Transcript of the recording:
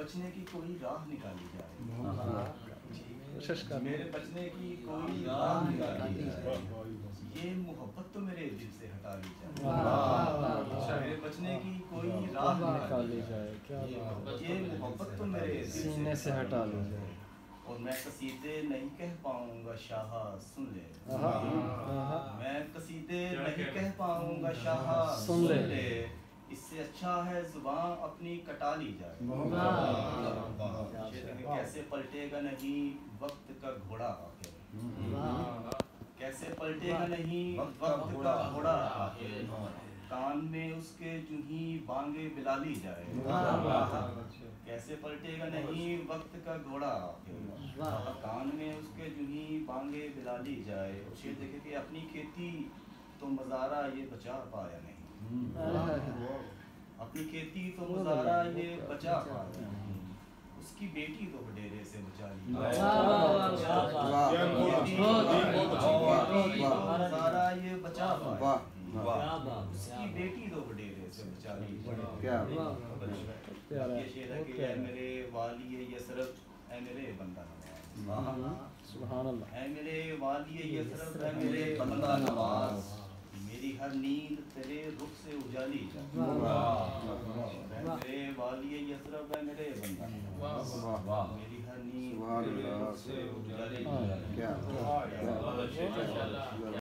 بچنے کی کوئی راہ نکالی جائے، میرے بچنے کی کوئی راہ نکالی جائے، یہ محبت تو میرے دل سے ہٹا لی جائے، میرے بچنے کی کوئی راہ نکالی جائے، یہ محبت تو میرے سینے سے ہٹا لی جائے، اور میں قصیدے نہیں کہہ پاؤں گا شاہ سن لے، میں قصیدے نہیں کہہ پاؤں گا شاہ سن لے، اس سے اچھا ہے زبان اپنی کٹا لی جائے، کیسے پلٹے گا نہیں وقت کا گھوڑا آخر، کیسے پلٹے گا نہیں وقت کا گھوڑا آخر، کان میں اس کے جو ہی بانگے بلا لی جائے، کیسے پلٹے گا نہیں وقت کا گھوڑا آخر، کان میں اس کے جو ہی بانگے بلا لی جائے، یہ دیکھے کہ اپنی کھیتی تو مزارہ یہ بچا پایا نہیں، اپنی کھیتی تو مزارہ یہ بچا پایا نہیں، اس کی بیٹی تو ڈیرے سے بچا لی، مزارہ یہ بچا پایا، اس کی بیٹی تو ڈیرے سے بچا لی، یہ شعر ہے کہ اے میرے والی یثرب اے میرے بندہ نواز، اے میرے والی یثرب اے میرے بندہ نواز، میری ہر نیند تیرے رخ سے اجالی جائے، میرے والی یثرب اے میرے بندہ نواز، میری ہر نیند تیرے رخ سے اجالی جائے۔